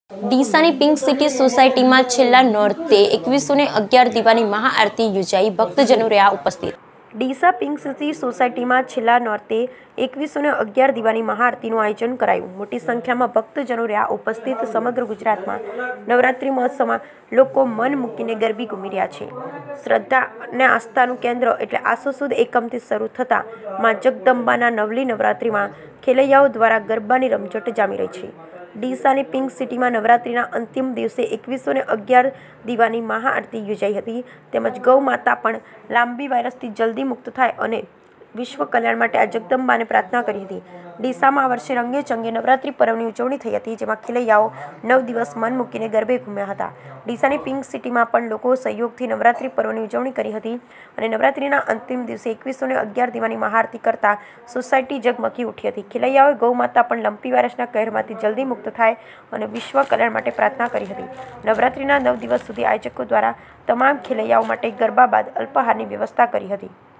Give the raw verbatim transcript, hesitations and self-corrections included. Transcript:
ડીસાની pink city સોસાયટીમાં છેલ્લા નોરતે એકવીસો ને અગિયાર દીવાની મહાઆરતી યોજાઈ, ભક્તજનો રહ્યા ઉપસ્થિત। ડીસા પિંક સિટી સોસાયટીમાં છેલ્લા નોરતે એકવીસો ને અગિયાર દીવાની મહાઆરતીનું આયોજન કરાયું। મોટી સંખ્યામાં ભક્તજનો રહ્યા ઉપસ્થિત। સમગ્ર ગુજરાતમાં નવરાત્રિ મહોત્સવમાં લોકો મન મૂકીને ગરબી ઘૂમી રહ્યા છે। શ્રદ્ધા અને આસ્થાનું કેન્દ્ર એટલે આસો સુદ એકમથી શરૂ થતા માં જગદંબાના નવલી નવરાત્રિમાં ખેલૈયાઓ દ્વારા ગરબાની રમઝટ જામી રહી છે। ડીસાની પિંક સિટીમાં નવરાત્રિના અંતિમ દિવસે એકવીસો ને અગિયાર દીવાની મહાઆરતી યોજાઈ હતી, તેમજ ગૌ માતા પણ લાંબી વાયરસથી જલ્દી મુક્ત થાય અને વિશ્વ કલ્યાણ માટે આ જગદંબાને પ્રાર્થના કરી હતી। ડીસામાં આ વર્ષે રંગે ચંગે નવરાત્રિ પર્વની ઉજવણી થઈ હતી, જેમાં ખેલૈયાઓ નવ દિવસ મન મૂકીને ગરબે ઘૂમ્યા હતા। ડીસાની પિંક સિટીમાં પણ લોકો સહયોગથી નવરાત્રિ પર્વની ઉજવણી કરી હતી અને નવરાત્રિના અંતિમ દિવસે એકવીસો ને અગિયાર દીવાની મહાઆરતી કરતા સોસાયટી ઝગમગી ઉઠી હતી। ખેલૈયાઓએ ગૌ માતા પણ લંપી વાયરસના કહેરમાંથી જલ્દી મુક્ત થાય અને વિશ્વ કલ્યાણ માટે પ્રાર્થના કરી હતી। નવરાત્રિના નવ દિવસ સુધી આયોજકો દ્વારા તમામ ખેલૈયાઓ માટે ગરબા બાદ અલ્પાહારની વ્યવસ્થા કરી હતી।